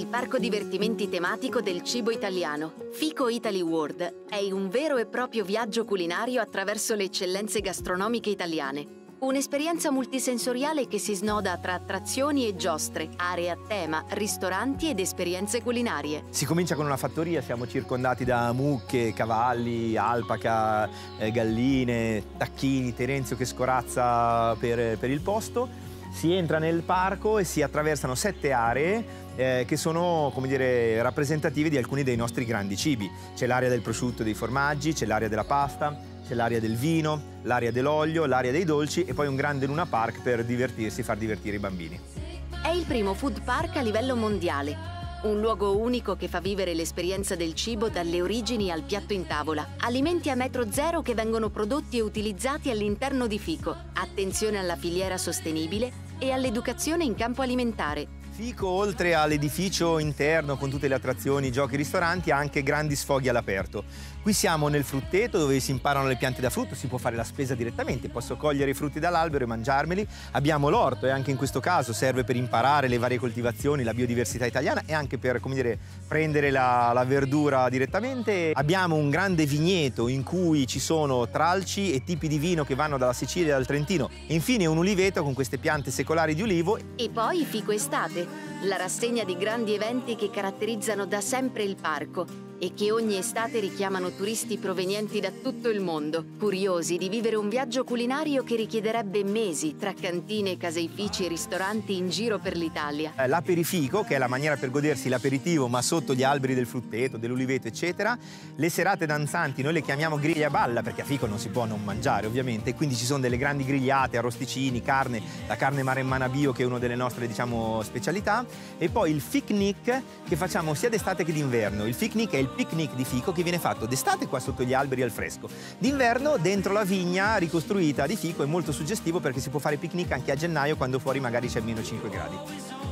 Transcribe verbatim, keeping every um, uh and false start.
il parco divertimenti tematico del cibo italiano. Fico Italy World è un vero e proprio viaggio culinario attraverso le eccellenze gastronomiche italiane. Un'esperienza multisensoriale che si snoda tra attrazioni e giostre, aree a tema, ristoranti ed esperienze culinarie. Si comincia con una fattoria, siamo circondati da mucche, cavalli, alpaca, eh, galline, tacchini, Terenzio che scorazza per, per il posto. Si entra nel parco e si attraversano sette aree eh, che sono, come dire, rappresentative di alcuni dei nostri grandi cibi. C'è l'area del prosciutto e dei formaggi, c'è l'area della pasta, c'è l'area del vino, l'area dell'olio, l'area dei dolci e poi un grande Luna Park per divertirsi, far divertire i bambini. È il primo food park a livello mondiale, un luogo unico che fa vivere l'esperienza del cibo dalle origini al piatto in tavola. Alimenti a metro zero che vengono prodotti e utilizzati all'interno di Fico. Attenzione alla filiera sostenibile e all'educazione in campo alimentare. Fico, oltre all'edificio interno con tutte le attrazioni, giochi e ristoranti, ha anche grandi sfoghi all'aperto. Qui siamo nel frutteto dove si imparano le piante da frutto, si può fare la spesa direttamente, posso cogliere i frutti dall'albero e mangiarmeli. Abbiamo l'orto e anche in questo caso serve per imparare le varie coltivazioni, la biodiversità italiana e anche per, come dire, prendere la, la verdura direttamente. Abbiamo un grande vigneto in cui ci sono tralci e tipi di vino che vanno dalla Sicilia e dal Trentino. E infine un uliveto con queste piante secolari di ulivo. E poi Fico Estate, la rassegna di grandi eventi che caratterizzano da sempre il parco e che ogni estate richiamano turisti provenienti da tutto il mondo, curiosi di vivere un viaggio culinario che richiederebbe mesi tra cantine, caseifici e ristoranti in giro per l'Italia. L'aperifico, che è la maniera per godersi l'aperitivo ma sotto gli alberi del frutteto, dell'uliveto eccetera. Le serate danzanti noi le chiamiamo griglia balla perché a Fico non si può non mangiare ovviamente, quindi ci sono delle grandi grigliate, arrosticini, carne, la carne maremmana bio che è una delle nostre, diciamo, specialità, e poi il picnic che facciamo sia d'estate che d'inverno. Il picnic è il picnic di Fico che viene fatto d'estate qua sotto gli alberi al fresco, d'inverno dentro la vigna ricostruita di Fico. È molto suggestivo perché si può fare picnic anche a gennaio quando fuori magari c'è meno cinque gradi.